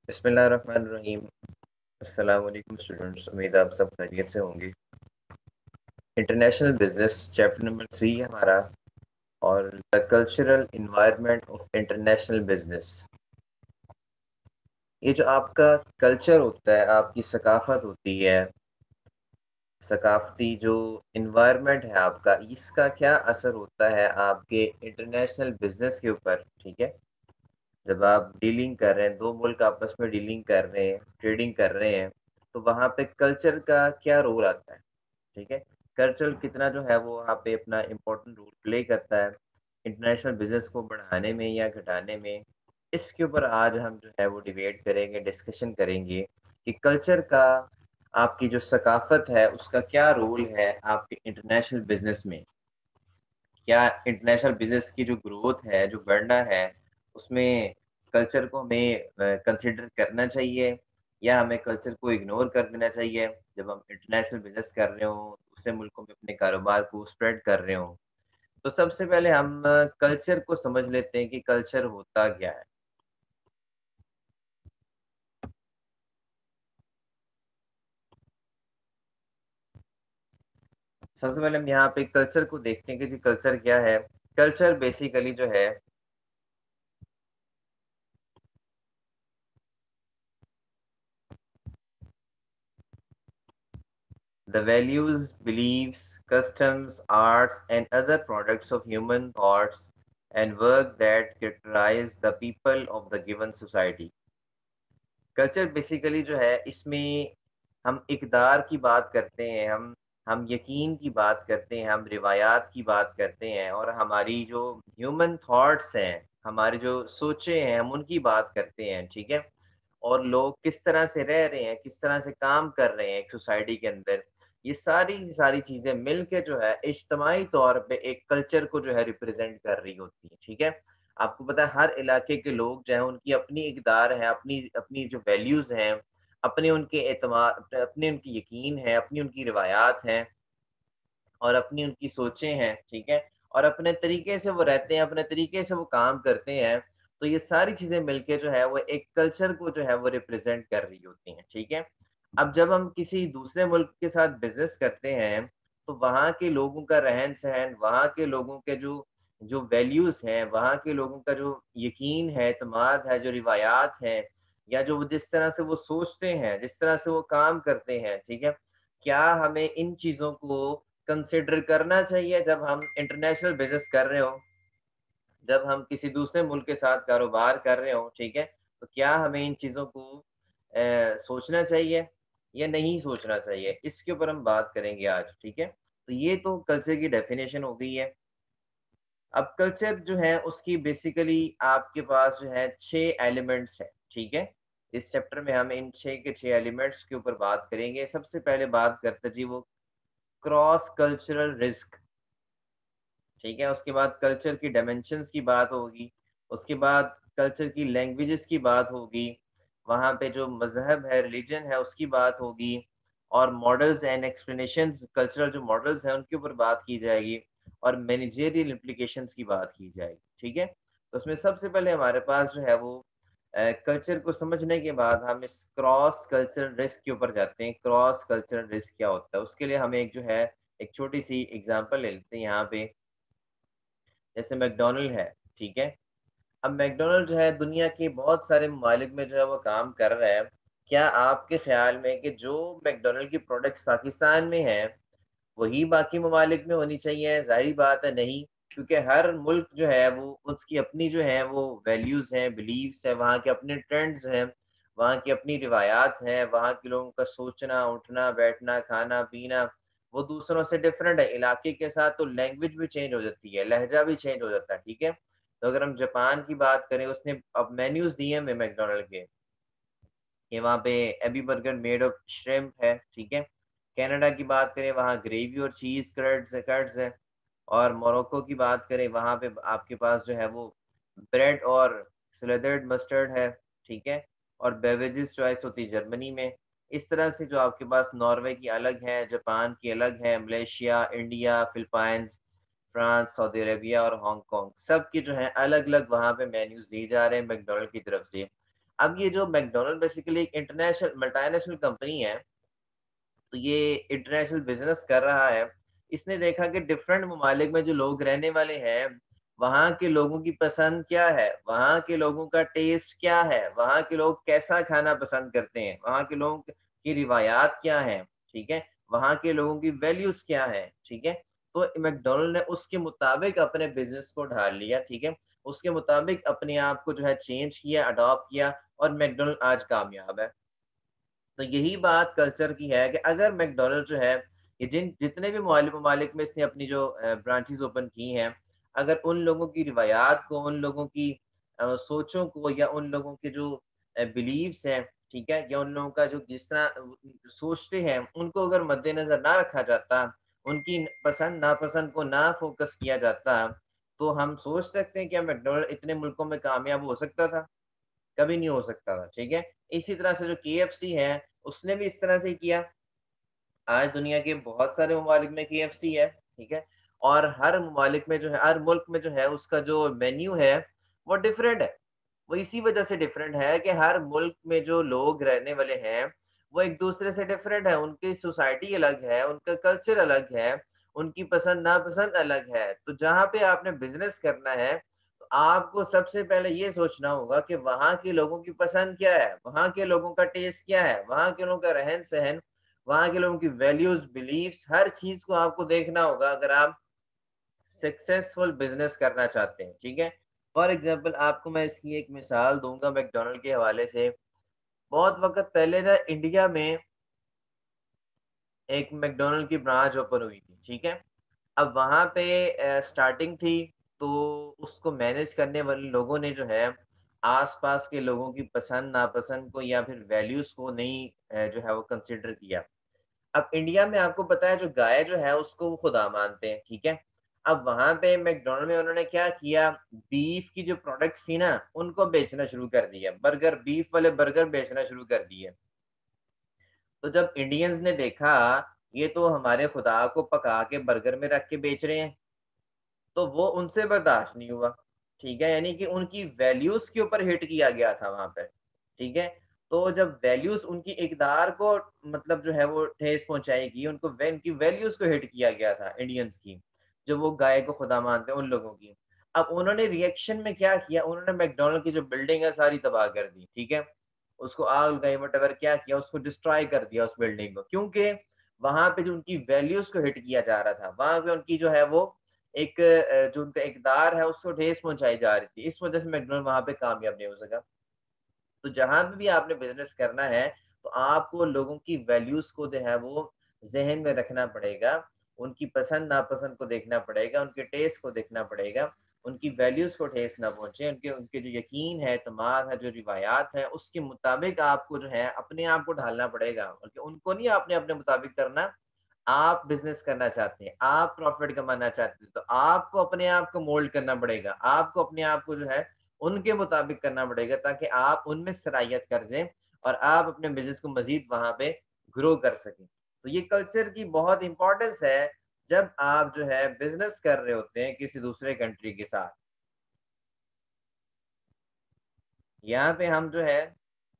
बिस्मिल्लाहिर्रहमानिर्रहीम। अस्सलाम वालेकुम स्टूडेंट्स, उम्मीद है आप सब खैरियत से होंगे। इंटरनेशनल बिजनेस चैप्टर नंबर 3 है हमारा, और the cultural environment of international business. ये जो आपका कल्चर होता है, आपकी सकाफत होती है, सकाफती जो इन्वायरमेंट है आपका, इसका क्या असर होता है आपके इंटरनेशनल बिजनेस के ऊपर। ठीक है, जब आप डीलिंग कर रहे हैं, दो मुल्क आपस में डीलिंग कर रहे हैं, ट्रेडिंग कर रहे हैं, तो वहाँ पे कल्चर का क्या रोल आता है। ठीक है, कल्चर कितना जो है वो वहाँ पे अपना इम्पोर्टेंट रोल प्ले करता है इंटरनेशनल बिजनेस को बढ़ाने में या घटाने में। इसके ऊपर आज हम जो है वो डिबेट करेंगे, डिस्कशन करेंगे कि कल्चर का, आपकी जो सकाफत है उसका क्या रोल है आपके इंटरनेशनल बिजनेस में। क्या इंटरनेशनल बिजनेस की जो ग्रोथ है, जो बढ़ना है, उसमें कल्चर को हमें कंसिडर करना चाहिए या हमें कल्चर को इग्नोर कर देना चाहिए जब हम इंटरनेशनल बिजनेस कर रहे हो, दूसरे मुल्कों में अपने कारोबार को स्प्रेड कर रहे हो। तो सबसे पहले हम कल्चर को समझ लेते हैं कि कल्चर होता क्या है। सबसे पहले हम यहाँ पे कल्चर को देखते हैं कि जी कल्चर क्या है। कल्चर बेसिकली जो है, the values, beliefs, customs, arts, and other products of human thoughts and work that characterize the people of the given society. Culture basically जो है, इसमें हम इक़दार की बात करते हैं, हम यकीन की बात करते हैं, हम रिवायात की बात करते हैं, और हमारी जो ह्यूमन थॉट्स हैं, हमारी जो सोचें हैं, हम उनकी बात करते हैं। ठीक है, और लोग किस तरह से रह रहे हैं, किस तरह से काम कर रहे हैं एक सोसाइटी के अंदर, ये सारी की सारी चीज़ें मिल के जो है इज्तमाही तौर पे एक कल्चर को जो है रिप्रेज़ेंट कर रही होती हैं। ठीक है? आपको पता है हर इलाके के लोग जो हैं उनकी अपनी इक़दार है, अपनी अपनी जो वैल्यूज़ हैं, अपने उनके अपने उनकी यकीन है, अपनी उनकी रिवायात हैं, और अपनी उनकी सोचें हैं। ठीक है? और अपने तरीके से वो रहते हैं, अपने तरीके से वो काम करते हैं। तो ये सारी चीज़ें मिलके जो है वो एक कल्चर को जो है वो रिप्रेज़ेंट कर रही होती हैं। ठीक है? अब जब हम किसी दूसरे मुल्क के साथ बिज़नेस करते हैं, तो वहाँ के लोगों का रहन-सहन, वहाँ के लोगों के जो जो वैल्यूज़ हैं, वहाँ के लोगों का जो यकीन है, एतमाद है, जो रिवायात हैं, या जो वो जिस तरह से वो सोचते हैं, जिस तरह से वो काम करते हैं, ठीक है? क्या हमें इन चीज़ों को कंसिडर करना चाहिए जब हम इंटरनेशनल बिज़नेस कर रहे हों, जब हम किसी दूसरे मुल्क के साथ कारोबार कर रहे हों, ठीक है? तो क्या हमें इन चीज़ों को सोचना चाहिए या नहीं सोचना चाहिए? इसके ऊपर हम बात करेंगे आज, ठीक है? तो ये तो कल्चर की डेफ़िनेशन हो गई है। अब कल्चर जो है उसकी बेसिकली आपके पास जो है 6 एलिमेंट्स हैं, ठीक है? इस चैप्टर में हम इन 6 के 6 एलिमेंट्स के ऊपर बात करेंगे। सबसे पहले बात करते हैं जी वो क्रॉस कल्चरल रिस्क। ठीक है, उसके बाद कल्चर की डायमेंशंस की बात होगी, उसके बाद कल्चर की लैंग्वेजेस की बात होगी, वहाँ पे जो मज़हब है, रिलीजन है, उसकी बात होगी, और मॉडल्स एंड एक्सप्लेनेशंस, कल्चरल जो मॉडल्स हैं, उनके ऊपर बात की जाएगी, और मैनेजरियल इम्प्लीकेशंस की बात की जाएगी। ठीक है? तो उसमें सबसे पहले हमारे पास जो है वो कल्चर को समझने के बाद हम इस क्रॉस कल्चरल रिस्क के ऊपर जाते हैं। क्रॉस कल्चरल रिस्क क्या होता है? उसके लिए हम एक जो है, एक छोटी-सी एग्ज़ाम्पल ले लेते हैं यहाँ पे। जैसे मैकडॉनल्ड है, ठीक है? अब मैकडॉनल्ड जो है दुनिया के बहुत सारे ममालिक में जो है वो काम कर रहा है। क्या आपके ख़्याल में कि जो मैकडॉनल्ड की प्रोडक्ट्स पाकिस्तान में हैं, वही बाकी ममालिक में होनी चाहिए? ज़ाहिर बात है नहीं, क्योंकि हर मुल्क जो है वो उसकी अपनी जो है वो वैल्यूज़ हैं, बिलीव्स हैं, वहाँ के अपने ट्रेंड्स हैं, वहाँ की अपनी रिवायात हैं, वहाँ के लोगों का सोचना, उठना, बैठना, खाना-पीना, वो दूसरों से डिफरेंट है। इलाके के साथ तो लैंग्वेज भी चेंज हो जाती है, लहज़ा भी चेंज हो जाता है, ठीक है? तो अगर हम जापान की बात करें, उसने अब मेन्यूज़ दिए हैं हमें मैकडॉनल्ड के, कि वहाँ पे Ebi burger made of shrimp है, ठीक है? कनाडा की बात करें, वहाँ ग्रेवी और चीज़ कर्ड्स है, और मोरक्को की बात करें, वहाँ पे आपके पास जो है वो ब्रेड और स्लेदर्ड मस्टर्ड है, ठीक है? और बेवरेजेस चॉइस होती है जर्मनी में। इस तरह से जो आपके पास नॉर्वे की अलग है, जापान की अलग है, Malaysia, India, Philippines, France, Saudi Arabia और हांगकांग, सब के जो है अलग-अलग वहाँ पे मेन्यूज़ दिए जा रहे हैं मैकडॉनल्ड की तरफ से। अब ये जो मैकडॉनल्ड बेसिकली एक इंटरनेशनल मल्टीनेशनल कंपनी है, तो ये इंटरनेशनल बिज़नेस कर रहा है। इसने देखा कि डिफरेंट ममालिक में जो लोग रहने वाले हैं, वहाँ के लोगों की पसंद क्या है, वहाँ के लोगों का टेस्ट क्या है, वहाँ के लोग कैसा खाना पसंद करते हैं, वहाँ के लोगों की रिवायात क्या हैं, ठीक है? वहाँ के लोगों की वैल्यूज़ क्या हैं, ठीक है? तो मैकडॉनल्ड ने उसके मुताबिक अपने बिज़नेस को ढाल लिया, ठीक है? उसके मुताबिक अपने आप को जो है चेंज किया, अडॉप्ट किया और मैकडॉनल्ड आज कामयाब है। तो यही बात कल्चर की है कि अगर मैकडॉनल्ड जो है, ये जितने भी ममालिक में इसने अपनी जो ब्रांचेज़ ओपन की हैं, अगर उन लोगों की रिवायात को, उन लोगों की सोचों को या उन लोगों के जो बिलीव्स हैं, ठीक है? या उन लोगों का जो जिस तरह सोचते हैं, उनको अगर मद्देनज़र ना रखा जाता, उनकी पसंद-नापसंद को ना फ़ोकस किया जाता, तो हम सोच सकते हैं क्या मैकडॉनल्ड इतने मुल्कों में कामयाब हो सकता था? कभी नहीं हो सकता था, ठीक है? इसी तरह से जो केएफसी है, उसने भी इस तरह से ही किया। आज दुनिया के बहुत सारे ममालिक में केएफसी है, ठीक है? और हर ममालिक में जो है हर मुल्क में जो है उसका जो मेन्यू है, वो डिफरेंट है। वो इसी वजह से डिफरेंट है कि हर मुल्क में जो लोग रहने वाले हैं, वो एक-दूसरे से डिफरेंट है, उनकी सोसाइटी अलग है, उनका कल्चर अलग है, उनकी पसंद-नापसंद अलग है। तो जहाँ पे आपने बिज़नेस करना है, तो आपको सबसे पहले ये सोचना होगा कि वहाँ के लोगों की पसंद क्या है, वहाँ के लोगों का टेस्ट क्या है, वहाँ के लोगों का रहन-सहन, वहाँ के लोगों की वैल्यूज़, बिलीफ्स हर चीज़ को आपको देखना होगा अगर आप सक्सेसफुल बिज़नेस करना चाहते हैं, ठीक है? फॉर एग्ज़ाम्पल आपको मैं इसकी एक मिसाल दूँगा मैकडॉनल्ड के हवाले से। बहुत वक़्त पहले ना इंडिया में एक मैकडॉनल्ड की ब्रांच ओपन हुई थी, ठीक है? अब वहाँ पे स्टार्टिंग थी, तो उसको मैनेज करने वाले लोगों ने जो है, आस-पास के लोगों की पसंद-नापसंद को या फिर वैल्यूज़ को नहीं जो है वो कंसिडर किया। अब इंडिया में आपको पता है जो गाय जो है उसको वो खुदा मानते हैं, ठीक है? अब वहाँ पे मैकडॉनल्ड में उन्होंने क्या किया, बीफ की जो प्रोडक्ट्स थी ना, उनको बेचना शुरू कर दिया। बीफ वाले बर्गर बेचना शुरू कर दिए। तो जब इंडियंस ने देखा, ये तो हमारे खुदा को पका के बर्गर में रख के बेच रहे हैं, तो वो उनसे बर्दाश्त नहीं हुआ, ठीक है? यानी कि उनकी वैल्यूज़ के ऊपर हिट किया गया था वहाँ पे, ठीक है? तो जब वैल्यूज़ उनकी इक़दार को मतलब जो है वो ठेस पहुँचाएगी, उनकी वैल्यूज़ को हिट किया गया था इंडियंस की, जो वो गाय को खुदा मानते हैं उन लोगों की। अब उन्होंने रिएक्शन में क्या किया, उन्होंने मैकडॉनल्ड की जो बिल्डिंग है सारी तबाह कर दी, ठीक है? उसको आग लगाई व्हाटएवर क्या किया, उसको डिस्ट्रॉय कर दिया उस बिल्डिंग को, क्योंकि वहाँ पे जो उनकी वैल्यूज़ को हिट किया जा रहा था, वहाँ पे उनकी जो है वो एक जो उनका इक़दार है उसको ठेस पहुँचाई जा रही थी। इस वज़ह से मैकडॉनल्ड वहाँ पे कामयाब नहीं हो सका। तो जहाँ पे भी आपने बिज़नेस करना है, तो आपको लोगों की वैल्यूज़ को जो है वो ज़हन में रखना पड़ेगा। उनकी पसंद-नापसंद को देखना पड़ेगा, उनके टेस्ट को देखना पड़ेगा। उनकी वैल्यूज़ को ठेस ना पहुँचे, उनके उनके जो यकीन है, एतमाद है, जो रिवायात हैं, उसके मुताबिक आपको जो है अपने आप को ढालना पड़ेगा। बल्कि उनको नहीं आपने अपने मुताबिक करना, आप बिज़नेस करना चाहते हैं, आप प्रॉफ़िट कमाना चाहते हैं, तो आपको अपने आप को मोल्ड करना पड़ेगा। आपको अपने आप को जो है उनके मुताबिक करना पड़ेगा ताकि आप उनमें सराहियत कर जाएँ और आप अपने बिज़नेस को मज़ीद वहाँ पे ग्रो कर सकें। तो ये कल्चर की बहुत इम्पोर्टेंस है जब आप जो है बिज़नेस कर रहे होते हैं किसी दूसरे कंट्री के साथ। यहाँ पे हम जो है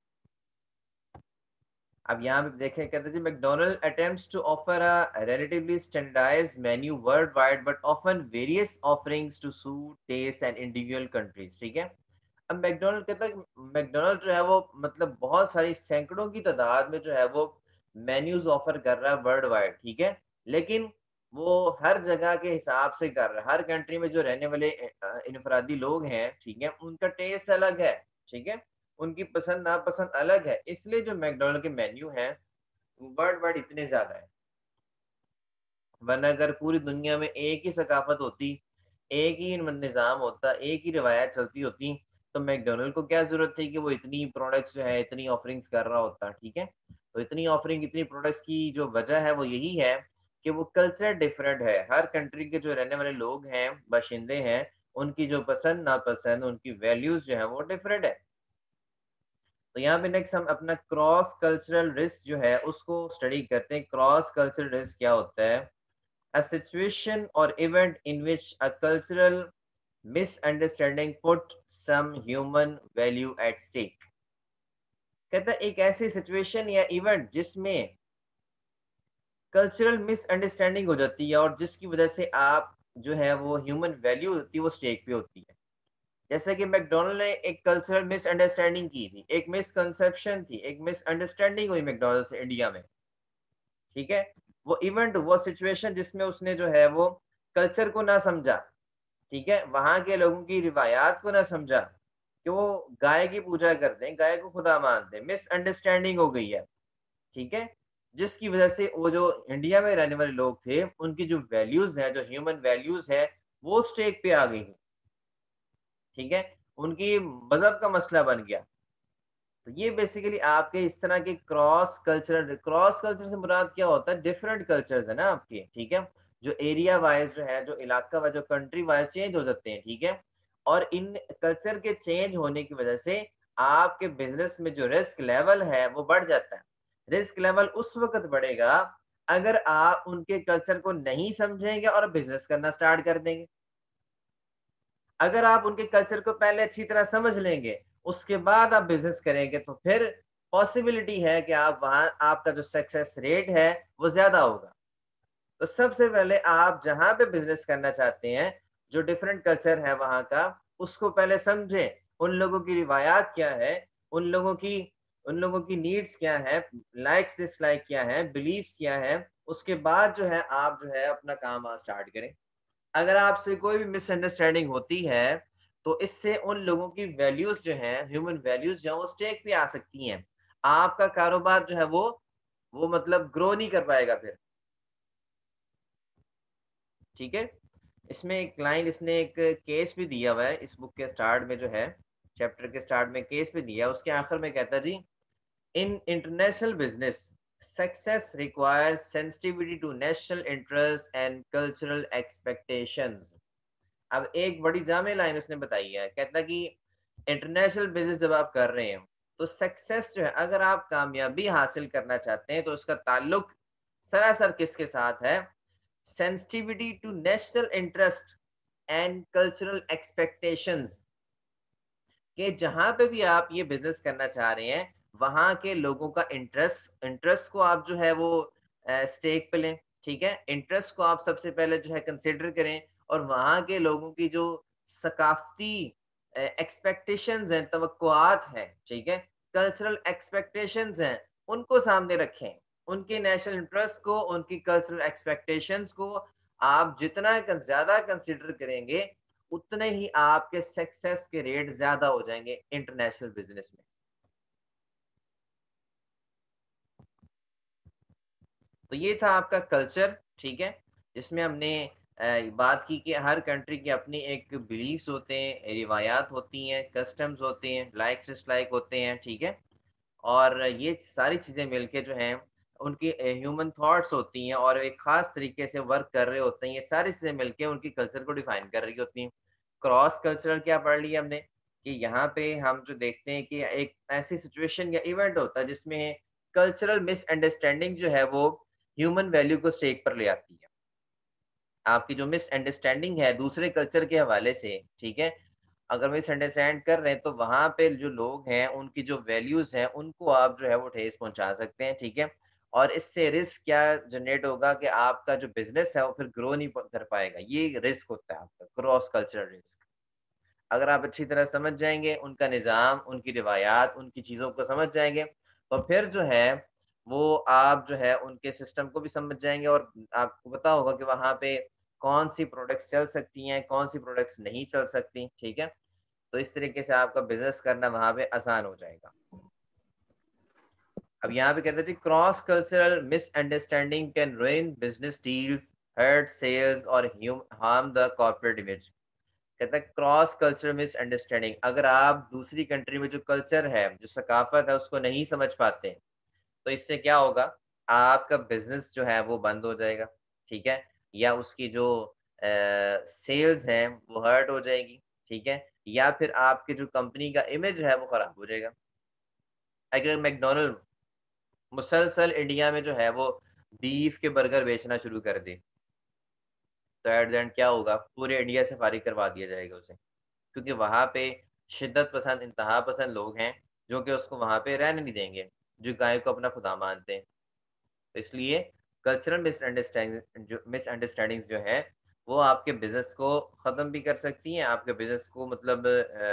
अब यहाँ पे देखें कहते हैं जी McDonald attempts to offer a relatively standardised menu worldwide but often various offerings to suit taste and individual countries, ठीक है? अब मैकडॉनल्ड कहता है मैकडॉनल्ड जो है वो मतलब बहुत सारी सैकड़ों की तादाद में जो है वो मेन्यूज ऑफर कर रहा है वर्ल्ड वाइड, ठीक है? लेकिन वो हर जगह के हिसाब से कर रहा है। हर कंट्री में जो रहने वाले इनफरादी लोग हैं, ठीक है? उनका टेस्ट अलग है, ठीक है? उनकी पसंद नापसंद अलग है, इसलिए जो मैकडॉनल्ड के मेन्यू हैं, वर्ल्ड वाइड इतने ज़्यादा हैं। वरना अगर पूरी दुनिया में एक ही सकाफ़त होती, एक ही निज़ाम होता, एक ही रिवायत चलती होती, तो मैकडॉनल्ड को क्या ज़रूरत थी कि वो इतनी प्रोडक्ट्स जो है, इतनी ऑफरिंग्स कर रहा होता, ठीक है? तो इतनी ऑफरिंग, इतनी प्रोडक्ट्स की जो वजह है, वो यही है कि वो कल्चर डिफरेंट है। हर कंट्री के जो रहने वाले लोग हैं, बाशिंदे हैं, उनकी जो पसंद-नापसंद, उनकी वैल्यूज़ जो हैं, वो डिफरेंट है। तो यहाँ पे नेक्स्ट हम अपना क्रॉस कल्चरल रिस्क जो है उसको स्टडी करते हैं। क्रॉस कल्चरल रिस्क क्या होता है? अ सिचुएशन और event in which a cultural misunderstanding put some human value at stake. कहता है एक ऐसी सिचुएशन या इवेंट जिसमें कल्चरल मिसअंडरस्टैंडिंग हो जाती है और जिसकी वजह से आप जो है वो ह्यूमन वैल्यू होती है वो स्टेक पे होती है। जैसे कि मैकडॉनल्ड ने एक कल्चरल मिसअंडरस्टैंडिंग की थी, एक मिसकंसेप्शन थी, एक मिसअंडरस्टैंडिंग हुई मैकडॉनल्ड से इंडिया में, ठीक है? वो इवेंट, वो सिचुएशन जिसमें उसने जो है वो कल्चर को ना समझा, ठीक है? वहाँ के लोगों की रिवायात को ना समझा कि वो गाय की पूजा करते हैं, गाय को खुदा मानते हैं, मिसअंडरस्टैंडिंग हो गई है, ठीक है? जिसकी वजह से वो जो इंडिया में रहने वाले लोग थे, उनकी जो वैल्यूज़ हैं, जो ह्यूमन वैल्यूज़ हैं, वो स्टेक पे आ गई, ठीक है? उनकी मज़हब का मसला बन गया। तो ये बेसिकली आपके इस तरह के क्रॉस कल्चर से मुराद क्या होता है? डिफरेंट कल्चर्स है ना आपके, ठीक है? जो एरिया वाइज़ जो है, जो इलाका वाइज़, जो कंट्री वाइज़ चेंज हो जाते हैं, ठीक है? और इन कल्चर के चेंज होने की वजह से आपके बिज़नेस में जो रिस्क लेवल है, वो बढ़ जाता है। रिस्क लेवल उस वक़्त बढ़ेगा, अगर आप उनके कल्चर को नहीं समझेंगे और बिज़नेस करना स्टार्ट कर देंगे। अगर आप उनके कल्चर को पहले अच्छी तरह समझ लेंगे, उसके बाद आप बिज़नेस करेंगे, तो फिर पॉसिबिलिटी है कि आप वहाँ आपका जो सक्सेस रेट है, वो ज़्यादा होगा। तो सबसे पहले आप जहाँ पे बिज़नेस करना चाहते हैं, जो डिफरेंट कल्चर है वहाँ का, उसको पहले समझें। उन लोगों की रिवायात क्या है, उन लोगों की उन लोगों की नीड्स क्या है, लाइक्स डिसलाइक क्या है, बिलीफ्स क्या है, उसके बाद जो है आप जो है अपना काम वहाँ स्टार्ट करें। अगर आपसे कोई भी मिसअंडरस्टैंडिंग होती है, तो इससे उन लोगों की वैल्यूज़ जो हैं, ह्यूमन वैल्यूज़ जो हैं, वो स्टेक पे आ सकती हैं। आपका कारोबार जो है वो मतलब ग्रो नहीं कर पाएगा फिर, ठीक है? इसमें एक लाइन, इसने एक केस भी दिया हुआ है, इस बुक के स्टार्ट में जो है, चैप्टर के स्टार्ट में केस भी दिया है, उसके आखिर में कहता है जी, in international business, success requires sensitivity to national interest and cultural expectations. अब एक बड़ी जामे लाइन उसने बताई है, कहता है कि इंटरनेशनल बिज़नेस जब आप कर रहे हैं, तो सक्सेस जो है, अगर आप कामयाबी हासिल करना चाहते हैं, तो उसका ताल्लुक सरासर किसके साथ है? Sensitivity to national interest and cultural expectations, कि जहाँ पे भी आप ये बिज़नेस करना चाह रहे हैं, वहाँ के लोगों का इंटरेस्ट इंटरेस्ट को आप जो है वो स्टेक पे लें, ठीक है? इंटरेस्ट को आप सबसे पहले जो है कंसिडर करें और वहाँ के लोगों की जो सकाफ़ती एक्सपेक्टेशंस हैं, तवक्कुआत हैं, ठीक है? कल्चरल एक्सपेक्टेशंस हैं, उनको सामने रखें। उनके नेशनल इंटरेस्ट को, उनकी कल्चरल एक्सपेक्टेशंस को आप जितना ज़्यादा कंसिडर करेंगे, उतने ही आपके सक्सेस के रेट ज़्यादा हो जाएँगे इंटरनेशनल बिज़नेस में। तो ये था आपका कल्चर, ठीक है? जिसमें हमने बात की कि हर कंट्री की अपनी एक बिलीफ्स होते हैं, रिवायात होती हैं, कस्टम्स होते हैं, लाइक्स डिसलाइक होते हैं, ठीक है? और ये सारी चीज़ें मिलके जो हैं, उनकी ह्यूमन थॉट्स होती हैं और एक ख़ास तरीके से वर्क कर रहे होते हैं। ये सारी चीज़ें मिलके उनकी कल्चर को डिफ़ाइन कर रही होती हैं। क्रॉस कल्चरल क्या पढ़ लिया हमने कि यहाँ पे हम जो देखते हैं कि एक ऐसी सिचुएशन या इवेंट होता है जिसमें कल्चरल मिसअंडरस्टैंडिंग जो है वो ह्यूमन वैल्यू को स्टेक पर ले आती है। आपकी जो मिसअंडरस्टैंडिंग है दूसरे कल्चर के हवाले से, ठीक है? अगर मिसअंडरस्टैंड कर रहे हैं तो वहाँ पे जो लोग हैं, उनकी जो वैल्यूज़ हैं, उनको आप जो है वो ठेस पहुँचा सकते हैं, ठीक है? और इससे रिस्क क्या जनरेट होगा कि आपका जो बिज़नेस है वो फिर ग्रो नहीं प कर पाएगा। ये रिस्क होता है आपका क्रॉस कल्चरल रिस्क। अगर आप अच्छी तरह समझ जाएँगे, उनका निज़ाम, उनकी रिवायात, उनकी चीज़ों को समझ जाएँगे, तो फिर जो है, वो आप जो है उनके सिस्टम को भी समझ जाएँगे और आपको पता होगा कि वहाँ पे कौन-सी प्रोडक्ट्स चल सकती हैं, कौन-सी प्रोडक्ट्स नहीं चल सकती, ठीक है? तो इस तरीके से आपका बिज़नेस करना वहाँ पे आसान हो जाएगा। अब यहाँ पे कहते हैं जी cross cultural misunderstanding can ruin business deals, hurt sales और ह्यूम हार्म द कॉर्पोरेट इमेज। कहता है क्रॉस कल्चरल मिसअंडरस्टैंडिंग, अगर आप दूसरी कंट्री में जो कल्चर है, जो सकाफ़त है उसको नहीं समझ पाते, तो इससे क्या होगा? आपका बिज़नेस जो है वो बंद हो जाएगा, ठीक है? या उसकी जो सेल्स हैं वो हर्ट हो जाएगी, ठीक है? या फिर आपकी जो कंपनी का इमेज है वो ख़राब हो जाएगा। अगर मैकडॉनल्ड मुसलसल इंडिया में जो है वो बीफ के बर्गर बेचना शुरू कर दे, तो एट द एंड क्या होगा? पूरे इंडिया से फ़ारिग करवा दिया जाएगा उसे। क्योंकि वहाँ पे शिद्दत पसंद, इंतहा पसंद लोग हैं, जो कि उसको वहाँ पे रहने नहीं देंगे, जो गाय को अपना खुदा मानते हैं। तो इसलिए कल्चरल मिसअंडरस्टैंडिंग्स जो है वो आपके बिजनेस को ख़त्म भी कर सकती हैं, आपके बिजनेस को मतलब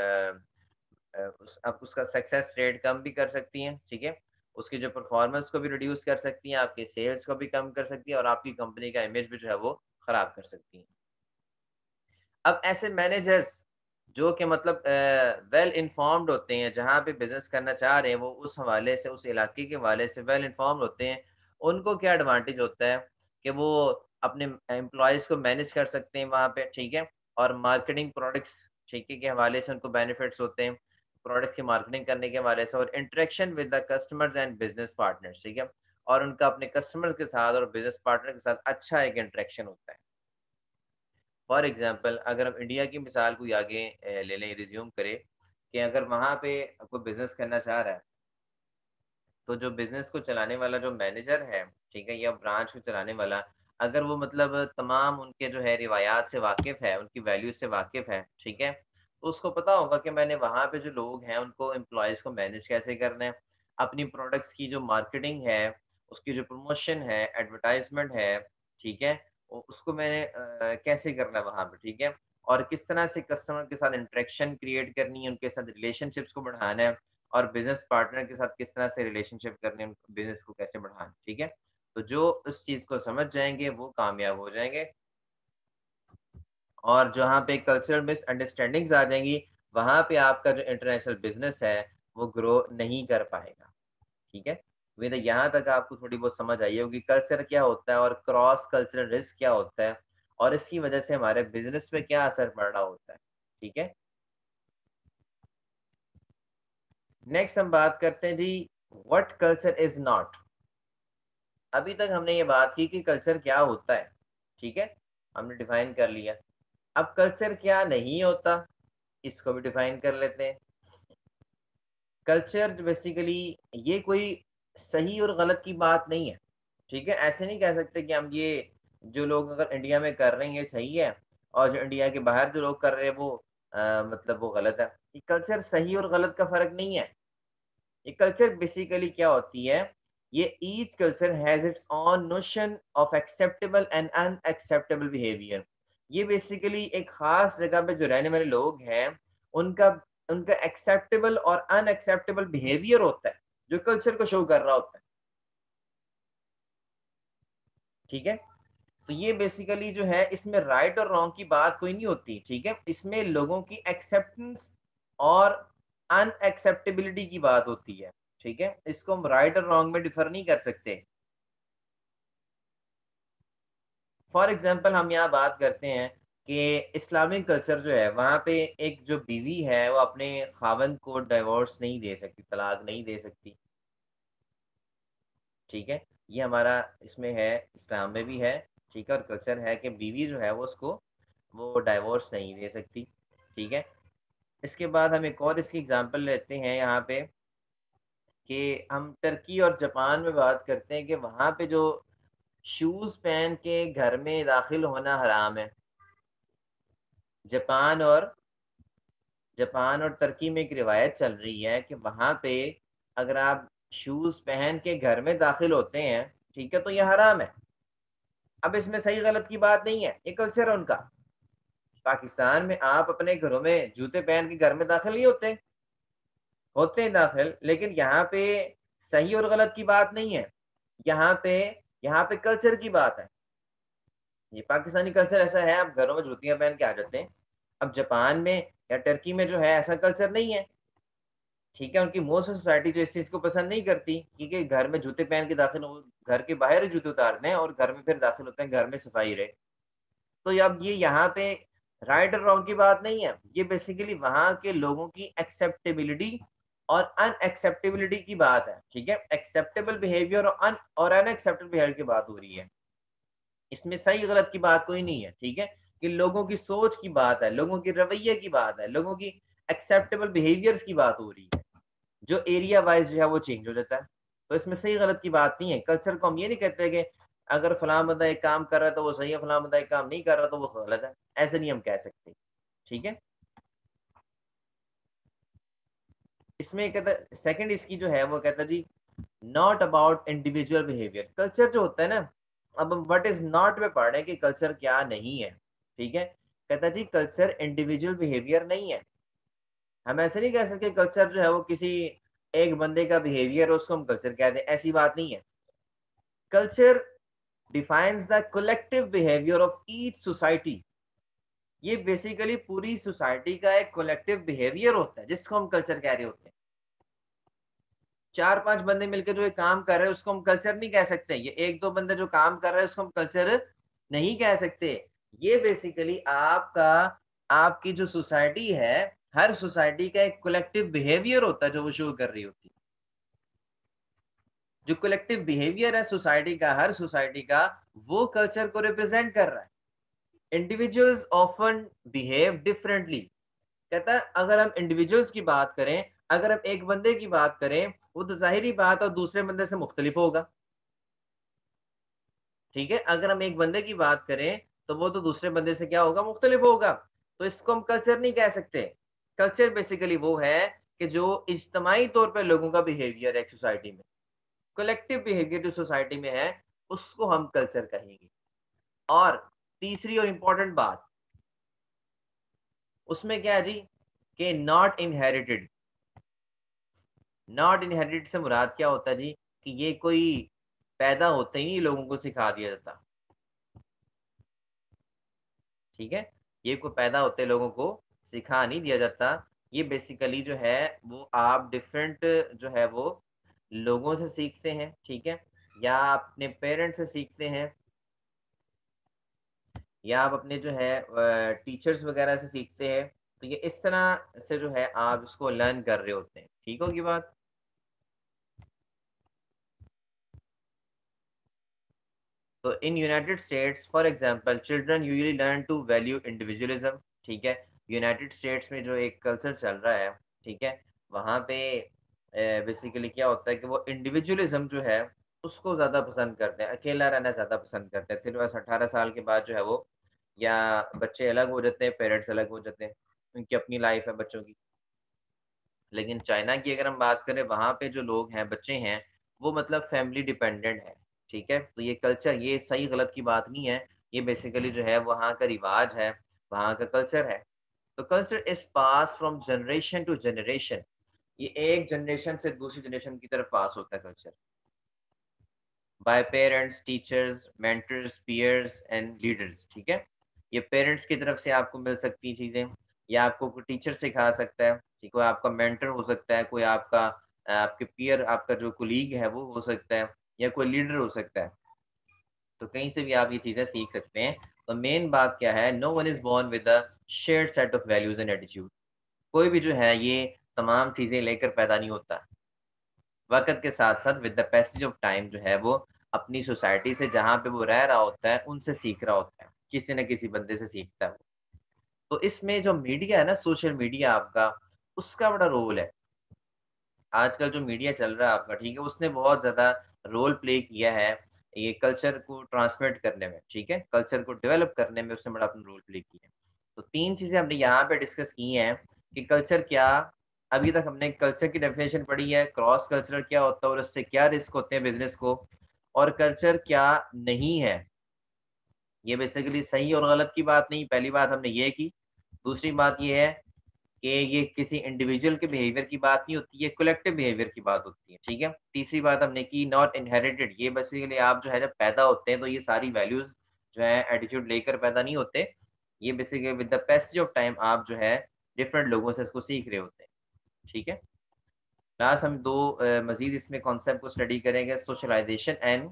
आप उसका सक्सेस रेट कम भी कर सकती हैं, ठीक है? उसकी जो परफॉर्मेंस को भी रिड्यूस कर सकती हैं, आपके सेल्स को भी कम कर सकती हैं और आपकी कंपनी का इमेज भी जो है वो खराब कर सकती हैं। अब ऐसे मैनेजर्स जो कि मतलब वेल इन्फॉर्म्ड होते हैं, जहाँ पे बिज़नेस करना चाह रहे हैं, वो उस हवाले से, उस इलाके के हवाले से वेल इन्फॉर्म्ड होते हैं। उनको क्या एडवांटेज होता है कि वो अपने एम्प्लॉइज़ को मैनेज कर सकते हैं वहाँ पे, ठीक है? और मार्केटिंग प्रोडक्ट्स, ठीक है, के हवाले से उनको बेनिफिट्स होते हैं, प्रोडक्ट की मार्केटिंग करने के हवाले से और interaction with the customers and business partners, ठीक है? और उनका अपने कस्टमर के साथ और बिज़नेस पार्टनर के साथ अच्छा एक इंटरेक्शन होता है। फॉर एग्ज़ाम्पल अगर हम इंडिया की मिसाल कोई आगे ले लें, रिज़्यूम करें कि अगर वहाँ पे कोई बिज़नेस करना चाह रहा है, तो जो बिज़नेस को चलाने वाला जो मैनेजर है, ठीक है? या ब्रांच को चलाने वाला, अगर वो मतलब तमाम उनके जो है रिवायात से वाकिफ़ है, उनकी वैल्यूज़ से वाकिफ़ है, ठीक है? तो उसको पता होगा कि मैंने वहाँ पे जो लोग हैं, उनको एम्प्लॉइज़ को मैनेज कैसे करना है, अपनी प्रोडक्ट्स की जो मार्केटिंग है, उसकी जो प्रमोशन है, एडवर्टाइज़मेंट है, ठीक है? उसको मैंने कैसे करना है वहाँ पे, ठीक है? और किस तरह से कस्टमर के साथ इंटरेक्शन क्रिएट करनी है, उनके साथ रिलेशनशिप्स को बढ़ाना है। और बिज़नेस पार्टनर के साथ किस तरह से रिलेशनशिप करनी है, बिज़नेस को कैसे बढ़ाना है, ठीक है? तो जो उस चीज़ को समझ जाएँगे, वो कामयाब हो जाएँगे और जहाँ पे कल्चरल मिसअंडरस्टैंडिंग्स आ जाएँगी, वहाँ पे आपका जो इंटरनेशनल बिज़नेस है, वो ग्रो नहीं कर पाएगा, ठीक है? उम्मीद है यहाँ तक आपको थोड़ी बहुत समझ आई होगी, कल्चर क्या होता है और क्रॉस कल्चरल रिस्क क्या होता है और इसकी वजह से हमारे बिज़नेस पे क्या असर पड़ रहा होता है, ठीक है? नेक्स्ट हम बात करते हैं जी, व्हाट कल्चर इज़ नॉट। अभी तक हमने ये बात की कि कल्चर क्या होता है, ठीक है? हमने डिफाइन कर लिया। अब कल्चर क्या नहीं होता, इसको भी डिफाइन कर लेते हैं। कल्चर जो बेसिकली ये कोई सही और गलत की बात नहीं है, ठीक है? ऐसे नहीं कह सकते कि हम ये जो लोग अगर इंडिया में कर रहे हैं ये सही है और जो इंडिया के बाहर जो लोग कर रहे हैं वो मतलब वो गलत है। ये कल्चर सही और गलत का फ़र्क नहीं है। ये कल्चर बेसिकली क्या होती है, ये each culture has its own notion of acceptable and unacceptable behaviour. ये बेसिकली एक ख़ास जगह पे जो रहने वाले लोग हैं, उनका उनका एक्सेप्टेबल और अनएक्सेप्टेबल बिहेवियर होता है, जो कल्चर को शो कर रहा होता है, ठीक है? तो ये बेसिकली जो है इसमें राइट और रॉन्ग की बात कोई नहीं होती, ठीक है? इसमें लोगों की एक्सेप्टेंस और अनएक्सेप्टेबिलिटी की बात होती है, ठीक है? इसको हम राइट और रॉन्ग में डिफर नहीं कर सकते। फॉर एग्ज़ाम्पल हम यहाँ बात करते हैं कि इस्लामिक कल्चर जो है वहाँ पे एक जो बीवी है वो अपने खावंद को डिवोर्स नहीं दे सकती, तलाक नहीं दे सकती, ठीक है? ये हमारा इसमें है, इस्लाम में भी है, ठीक है? और कल्चर है कि बीवी जो है वो उसको वो डाइवोर्स नहीं दे सकती, ठीक है? इसके बाद हम एक और इसकी एग्ज़ाम्पल लेते हैं यहाँ पे कि हम टर्की और जापान में बात करते हैं कि वहाँ पे जो शूज़ पहन के घर में दाखिल होना हराम है। जापान और जापान और तुर्की में एक रिवायत चल रही है कि वहाँ पे अगर आप शूज़ पहन के घर में दाखिल होते हैं, ठीक है, तो ये हराम है। अब इसमें सही गलत की बात नहीं है, ये कल्चर है उनका। पाकिस्तान में आप अपने घरों में जूते पहन के घर में दाखिल नहीं होते, होते हैं दाखिल, लेकिन यहाँ पे सही और गलत की बात नहीं है। यहाँ पे यहाँ पे कल्चर की बात है। ये पाकिस्तानी कल्चर ऐसा है, आप घरों में जूतियाँ पहन के आ जाते हैं। अब जापान में या टर्की में जो है ऐसा कल्चर नहीं है। ठीक है, उनकी मोस्ट ऑफ सोसाइटी जो इस चीज़ को पसंद नहीं करती, क्योंकि घर में जूते पहन के दाखिल हो, घर के बाहर ही जूते उतारते हैं और घर में फिर दाखिल होते हैं, घर में सफाई रहे। तो अब ये यहाँ पे राइट और रॉन्ग की बात नहीं है, ये बेसिकली वहाँ के लोगों की एक्सेप्टेबिलिटी और अनएक्सेप्टेबिलिटी की बात है, ठीक है? एक्सेप्टेबल बिहेवियर और अनएक्सेप्टेबल बिहेवियर की बात हो रही है। इसमें सही गलत की बात कोई नहीं है, ठीक है? कि लोगों की सोच की बात है, लोगों के रवैये की बात है, लोगों की एक्सेप्टेबल बिहेवियर्स की बात हो रही है। जो एरिया वाइज़ जो है वो चेंज हो जाता है। तो इसमें सही गलत की बात नहीं है। कल्चर को हम ये नहीं कहते कि अगर फलाँ बंदा एक काम कर रहा है तो वो सही है, फलाँ बंदा एक काम नहीं कर रहा तो वो गलत है। ऐसे नहीं हम कह सकते। ठीक है? इसमें कहता सेकंड इसकी जो है वो कहता जी not about individual behaviour. Culture जो होता है ना, अब हम व्हाट इज नॉट में पढ़ रहे हैं कि कल्चर क्या नहीं है, ठीक है। कहता जी कल्चर इंडिविजुअल बिहेवियर नहीं है। हम ऐसे नहीं कह सकते कल्चर जो है वो किसी एक बंदे का बिहेवियर है उसको हम कल्चर कहते हैं, ऐसी बात नहीं है। Culture defines the collective behaviour of each society. ये बेसिकली पूरी सोसाइटी का एक कलेक्टिव बिहेवियर होता है जिसको हम कल्चर कह रहे होते हैं। चार पांच बंदे मिलकर जो ये काम कर रहे हैं उसको हम कल्चर नहीं कह सकते। ये एक दो बंदे जो काम कर रहे हैं उसको हम कल्चर नहीं कह सकते। ये बेसिकली आपका आपकी जो सोसाइटी है, हर सोसाइटी का एक कलेक्टिव बिहेवियर होता है जो वो शो कर रही होती है। जो कलेक्टिव बिहेवियर है सोसाइटी का, हर सोसाइटी का, वो कल्चर को रिप्रेजेंट कर रहा है। Individuals often behave differently. कहता है अगर हम इंडिविजुअल्स की बात करें, अगर हम एक बंदे की बात करें, वो तो जाहिर ही बात और दूसरे बंदे से मुख्तलिफ होगा, ठीक है। अगर हम एक बंदे की बात करें तो वो तो दूसरे बंदे से क्या होगा, मुख्तलिफ होगा। तो इसको हम कल्चर नहीं कह सकते। कल्चर बेसिकली वो है कि जो इज्तमाही तौर पर लोगों का बिहेवियर है एक सोसाइटी में, कलेक्टिव बिहेवियर जो सोसाइटी में है, उसको हम कल्चर कहेंगे। और तीसरी और इंपॉर्टेंट बात उसमें क्या है जी, कि नॉट इनहेरिटेड। नॉट इनहेरिटेड से मुराद क्या होता है जी, कि ये कोई पैदा होते ही लोगों को सिखा दिया जाता, ठीक है। ये कोई पैदा होते लोगों को सिखा नहीं दिया जाता। ये बेसिकली जो है वो आप डिफरेंट जो है वो लोगों से सीखते हैं, ठीक है, या अपने पेरेंट्स से सीखते हैं, या आप अपने जो है टीचर्स वगैरह से सीखते हैं। तो ये इस तरह से जो है आप इसको लर्न कर रहे होते हैं, ठीक होगी बात। तो in United States for example children usually learn to value individualism, ठीक है। यूनाइटेड स्टेट्स में जो एक कल्चर चल रहा है, ठीक है, वहाँ पे बेसिकली क्या होता है कि वो इंडिविजुअलिज्म जो है उसको ज़्यादा पसंद करते हैं, अकेला रहना ज़्यादा पसंद करते हैं। फिर बस 18 साल के बाद जो है वो, या बच्चे अलग हो जाते हैं, पेरेंट्स अलग हो जाते हैं, उनकी अपनी लाइफ है बच्चों की। लेकिन चाइना की अगर हम बात करें, वहाँ पे जो लोग हैं, बच्चे हैं, वो मतलब फैमिली डिपेंडेंट है, ठीक है। तो ये कल्चर, ये सही गलत की बात नहीं है, ये बेसिकली जो है वहाँ का रिवाज है, वहाँ का कल्चर है। तो culture is pass from generation to generation. ये एक जनरेशन से दूसरी जनरेशन की तरफ पास होता है culture, by parents, teachers, mentors, peers and leaders, ठीक है। ये पेरेंट्स की तरफ से आपको मिल सकती हैं चीज़ें, या आपको कोई टीचर सिखा सकता है, ठीक है, कोई आपका मेंटर हो सकता है, कोई आपका आपके पीयर, आपका जो कोलीग है वो हो सकता है, या कोई लीडर हो सकता है। तो कहीं से भी आप ये चीज़ें सीख सकते हैं। तो मेन बात क्या है, no one is born with a shared set of values and attitude. कोई भी जो है ये तमाम चीज़ें लेकर पैदा नहीं होता। वक़्त के साथ-साथ with the passage of time जो है वो अपनी सोसाइटी से, जहाँ पे वो रह रहा होता है, उनसे सीख रहा होता है। किसी न किसी बंदे से सीखता है वो। तो इसमें जो मीडिया है ना, सोशल मीडिया आपका, उसका बड़ा रोल है। आजकल जो मीडिया चल रहा है आपका, ठीक है, उसने बहुत ज़्यादा रोल प्ले किया है, ये कल्चर को ट्रांसमिट करने में, ठीक है? कल्चर को डेवलप करने में उसने बड़ा अपना रोल प्ले किया है। तो 3 चीज़ें हमने यहाँ पे डिस्कस की हैं कि कल्चर क्या, अभी तक हमने कल्चर की डेफिनेशन पढ़ी है, क्रॉस कल्चरल क्या होता है और उससे क्या रिस्क होते हैं बिज़नेस को, और कल्चर क्या नहीं है। ये बेसिकली सही और गलत की बात नहीं, पहली बात हमने ये की। दूसरी बात ये है कि ये किसी इंडिविजुअल के बिहेवियर की बात नहीं होती, ये कलेक्टिव बिहेवियर की बात होती है, ठीक है। तीसरी बात हमने की नॉट इनहेरिटेड, ये बेसिकली आप जो है जब पैदा होते हैं तो ये सारी वैल्यूज़ जो है एटीट्यूड लेकर पैदा नहीं होते। ये basically with the passage of time आप जो है डिफरेंट लोगों से इसको सीख रहे होते हैं, ठीक है। लास्ट हम 2 मज़ीद इसमें कॉन्सेप्ट को स्टडी करेंगे, सोशलाइज़ेशन एंड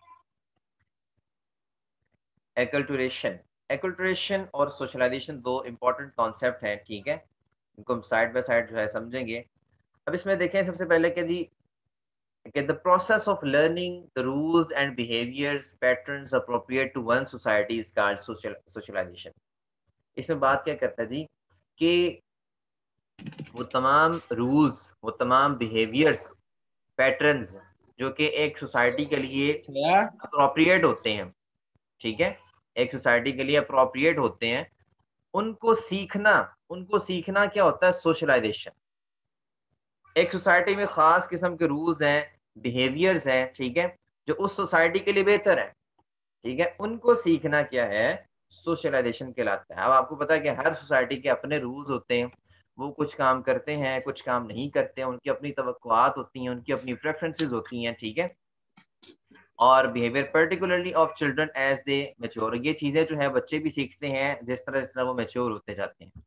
एक्culturation। एक्culturation और सोशलाइज़ेशन 2 इम्पोर्टेंट कॉन्सेप्ट हैं, ठीक है। इनको हम साइड बाय साइड जो है समझेंगे। अब इसमें देखें सबसे पहले कि जी कि the process of learning the rules and behaviors patterns appropriate to one society is called socialization। इसमें बात क्या करता है जी, कि वो तमाम रूल्स, वो तमाम बिहेवियर्स, पैटर्न्स जो कि एक सोसाइटी के लिए क्या? अप्रोप्रिएट होते हैं, ठीक है, एक सोसाइटी के लिए अप्रोप्रिएट होते हैं, उनको सीखना, उनको सीखना क्या होता है, सोशलाइजेशन। एक सोसाइटी में खास किस्म के रूल्स हैं, बिहेवियर्स हैं, ठीक है, जो उस सोसाइटी के लिए बेहतर है, ठीक है, उनको सीखना क्या है, सोशलाइजेशन कहलाता है। अब आपको पता है कि हर सोसाइटी के अपने रूल्स होते हैं, वो कुछ काम करते हैं, कुछ काम नहीं करते हैं, उनकी अपनी तवक्कुआत होती हैं, उनकी अपनी प्रेफरेंसेस होती हैं, ठीक है, और behaviour particularly of children as they mature, ये चीजें जो है बच्चे भी सीखते हैं जिस तरह वो मैच्योर होते जाते हैं।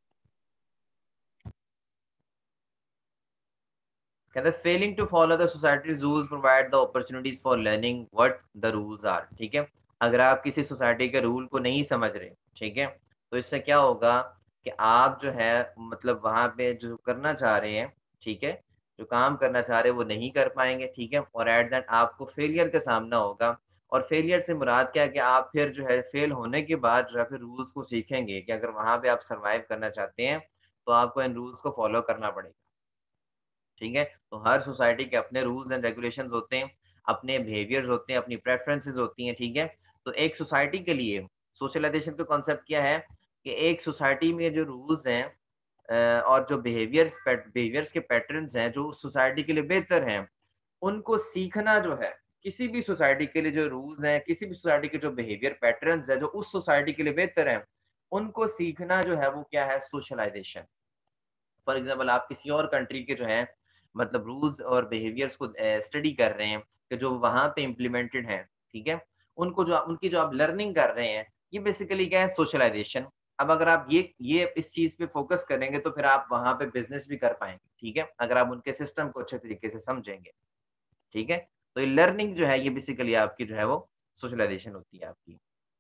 कहते हैं failing to follow the society's rules provide the opportunities for learning what the rules are, ठीक है, अगर आप किसी सोसाइटी के रूल को नहीं समझ रहे, ठीक है, तो इससे क्या होगा कि आप जो है मतलब वहां पे जो करना चाह रहे हैं, ठीक है, जो काम करना चाह रहे हैं वो नहीं कर पाएंगे, ठीक है, और एट दैट आपको फेलियर का सामना होगा। और फेलियर से मुराद क्या है कि आप फिर जो है फेल होने के बाद जो है फिर रूल्स को सीखेंगे कि अगर वहां पे आप सरवाइव करना चाहते हैं तो आपको इन रूल्स को फॉलो करना पड़ेगा, ठीक है? तो हर सोसाइटी के अपने रूल्स एंड रेगुलेशंस होते हैं, अपने बिहेवियर्स होते हैं, अपनी प्रेफ़रेंसेस होती हैं, ठीक है? तो एक सोसाइटी के लिए सोशलाइज़ेशन का कॉन्सेप्ट क्या है कि एक सोसाइटी में जो रूल्स हैं और जो बिहेवियर्स के पैटर्न्स हैं, जो उस सोसाइटी के लिए बेहतर हैं, उनको सीखना जो है, किसी भी सोसाइटी के लिए जो रूल्स हैं, किसी भी सोसाइटी के जो बिहेवियर पैटर्न्स हैं, जो उस सोसाइटी के लिए बेहतर हैं, उनको सीखना जो है वो क्या है सोशलाइज़ेशन। फॉर एग्जांपल आप किसी और कंट्री के जो है मतलब रूल्स और बिहेवियर्स को स्टडी कर रहे हैं कि जो वहाँ पे इम्प्लीमेंटेड हैं, ठीक है? उनको जो उनकी जो आप लर्निंग कर रहे हैं, ये बेसिकली क्या है सोशलाइज़ेशन। अब अगर आप ये इस चीज़ पे फ़ोकस करेंगे तो फिर आप वहाँ पे बिज़नेस भी कर पाएँगे, ठीक है? अगर आप उनके सिस्टम को अच्छे तरीके से समझेंगे, ठीक है? तो ये लर्निंग जो है ये बेसिकली आपकी जो है वो सोशलाइज़ेशन होती है आपकी।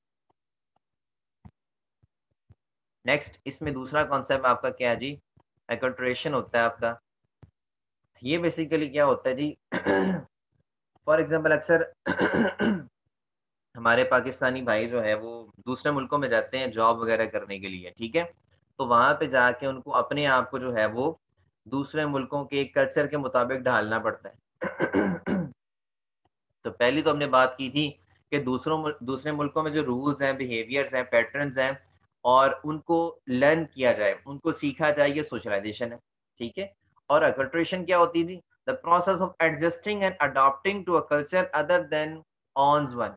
नेक्स्ट इसमें दूसरा कॉन्सेप्ट आपका क्या है जी? एक्culturation होता है आपका। ये बेसिकली क्या होता है जी फॉर एग्जांपल अक्सर हमारे पाकिस्तानी भाई जो है वो दूसरे मुल्कों में जाते हैं जॉब वगैरह करने के लिए, ठीक है? तो वहाँ पे जाके उनको अपने आप को जो है वो दूसरे मुल्कों के कल्चर के मुताबिक ढालना पड़ता है। तो पहली तो हमने बात की थी कि दूसरे मुल्कों में जो रूल्स हैं, बिहेवियर्स हैं, पैटर्न्स हैं और उनको लर्न किया जाए, उनको सीखा जाए, ये सोशलाइज़ेशन है, ठीक है? और अकल्ट्रेशन क्या होती थी? The process of adjusting and adopting to a culture other than one's one,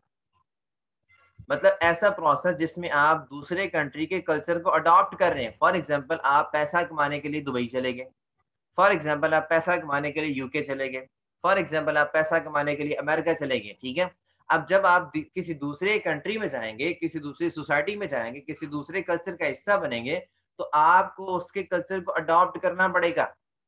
मतलब ऐसा प्रोसेस जिसमें आप दूसरे कंट्री के कल्चर को अडॉप्ट कर रहे हैं। फॉर एग्ज़ाम्पल आप पैसा कमाने के लिए दुबई चले गए। फॉर एग्ज़ाम्पल आप पैसा कमाने के लिए यूके चले गए। फॉर एग्ज़ाम्पल आप पैसा कमाने के लिए अमेरिका चले गए, ठीक है? अब जब आप किसी दूसरे कंट्री में जाएँगे, किसी दूसरी सोसाइटी में जाएँगे, किसी दूसरे कल्चर का हिस्सा बनेंगे, तो आपको उसके कल्चर को अडॉप्ट करना पड़ेगा।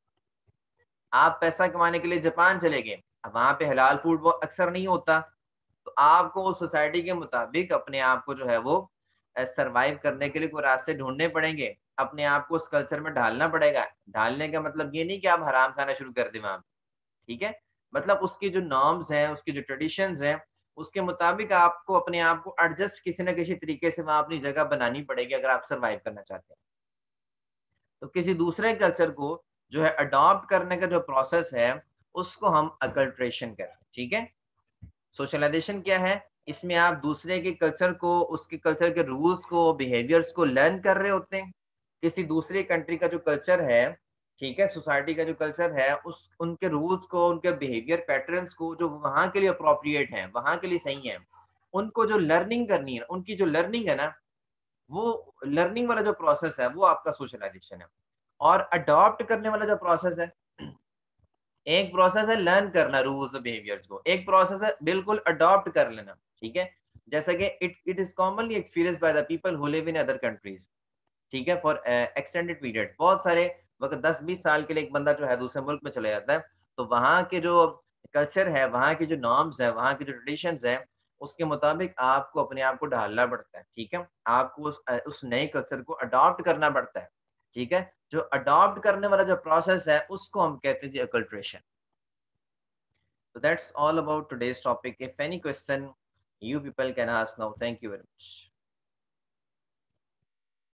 आप पैसा कमाने के लिए जापान चले गए, अब वहाँ पे हलाल फूड वो अक्सर नहीं होता, तो आपको उस सोसाइटी के मुताबिक अपने आप को जो है वो सर्वाइव करने के लिए कोई रास्ते ढूँढने पड़ेंगे। अपने आप को उस कल्चर में ढालना पड़ेगा। ढालने का मतलब ये नहीं कि आप हराम खाना शुरू कर दें वहाँ पे, ठीक है? मतलब उसकी जो नॉर्म्स हैं, उसकी जो ट्रेडिशंस हैं, उसके मुताबिक आपको अपने आप को एडजस्ट किसी न किसी तरीके से वहाँ अपनी जगह बनानी पड़ेगी अगर आप सर्वाइव करना चाहते हैं। तो किसी दूसरे कल्चर को जो है अडॉप्ट करने का जो प्रोसेस है, उसको हम अकल्ट्रेशन कहते हैं, ठीक है? सोशलाइज़ेशन क्या है? इसमें आप दूसरे के कल्चर को, उसके कल्चर के रूल्स को, बिहेवियर्स को लर्न कर रहे होते हैं। किसी दूसरे कंट्री का जो कल्चर है, ठीक है? सोसाइटी का जो कल्चर है, उस उनके रूल्स को, उनके बिहेवियर पैटर्न्स को जो वहाँ के लिए एप्रोप्रिएट हैं, वहाँ के लिए सही हैं, उनको जो लर्निंग करनी है, उनकी जो लर्निंग है ना, वो लर्निंग वाला जो प्रोसेस है, वो आपका सोशलाइज़ेशन है। और अडॉप्ट करने वाला जो प्रोसेस है, एक प्रोसेस है लर्न करना रूल्स और बिहेवियर्स को, एक प्रोसेस है बिल्कुल अडॉप्ट कर लेना, ठीक है? जैसे कि it is commonly experienced by the people who live in other countries, ठीक है? फॉर एक्सटेंडेड पीरियड, बहुत सारे वक़्त 10-20 साल के लिए एक बंदा जो है दूसरे मुल्क में चला जाता है, तो वहाँ के जो कल्चर है, वहाँ की जो नॉर्म्स हैं, वहाँ की जो ट्रेडिशंस हैं, उसके मुताबिक आपको अपने आप को ढालना पड़ता है, ठीक है? आपको उस नए कल्चर को अडॉप्ट करना पड़ता है, ठीक है? जो अडॉप्ट करने वाला जो प्रोसेस है, उसको हम कहते हैं जी अकल्ट्रेशन। So that's all about today's topic. If any question you people can ask now. Thank you very much.